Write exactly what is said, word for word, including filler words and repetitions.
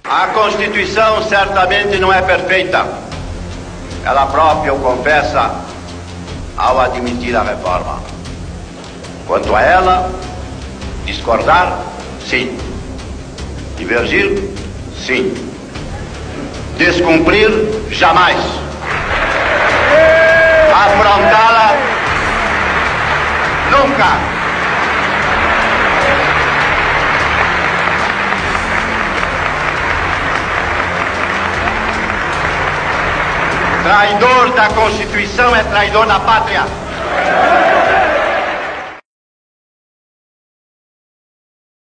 A Constituição certamente não é perfeita. Ela própria o confessa ao admitir a reforma. Quanto a ela, discordar, sim. Divergir, sim. Descumprir, jamais. Afrontá-la, nunca. Traidor da Constituição é traidor da pátria.